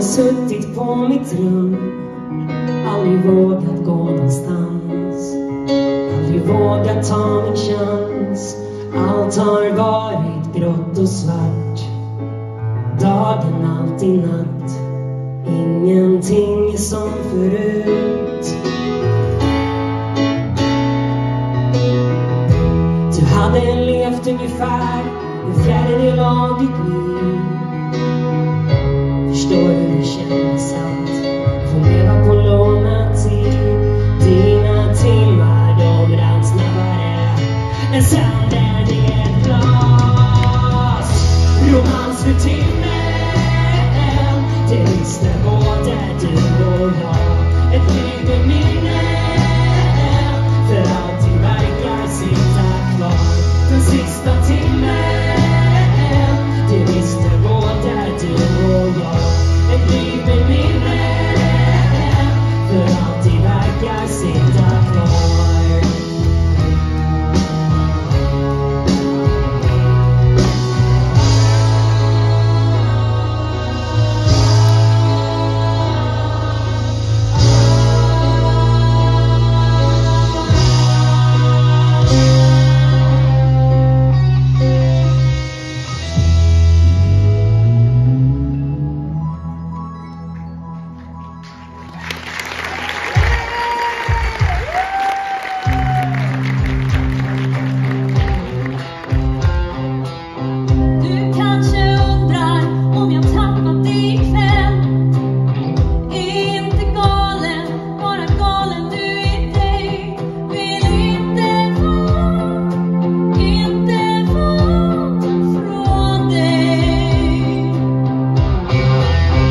suttit på mitt rum, aldrig vågat gå någonstans, aldrig vågat ta min chans. Allt har varit grått och svart, dagen alltid natt, ingenting är som förut. Du hade levt ungefär en fjärdedel av ditt liv. Förstår hur det kändes att få leva på lånad tid. Dina timmar, de rann snabbare än sanden i ett glas. Romans för timmen, det visste både du och jag. Ett liv med minnen, för allting verkar sitta kvar. Den sista timmen, det visste både du och jag. Ett liv med minnen, för alltid verkar sitta kvar.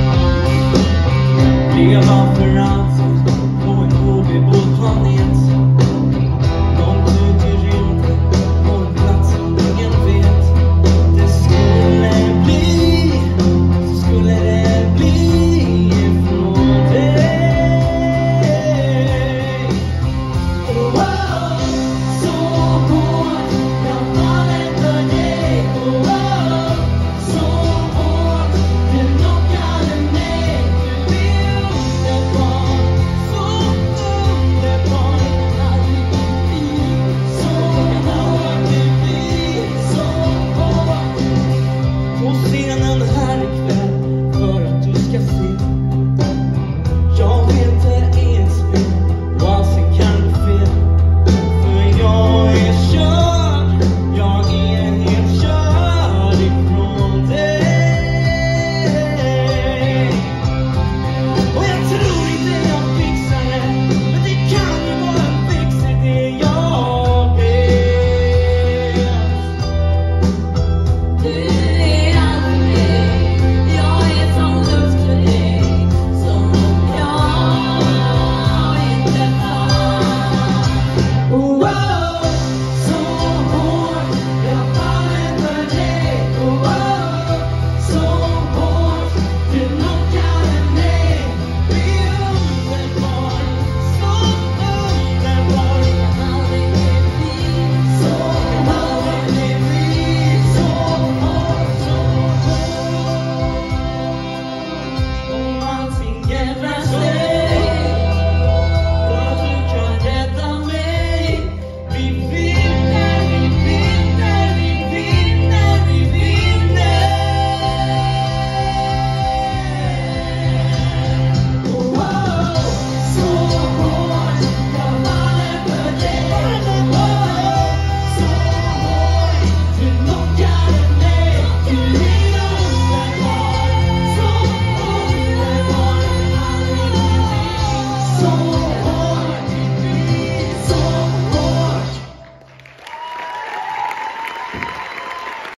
Leva för allt på en obebodd planet.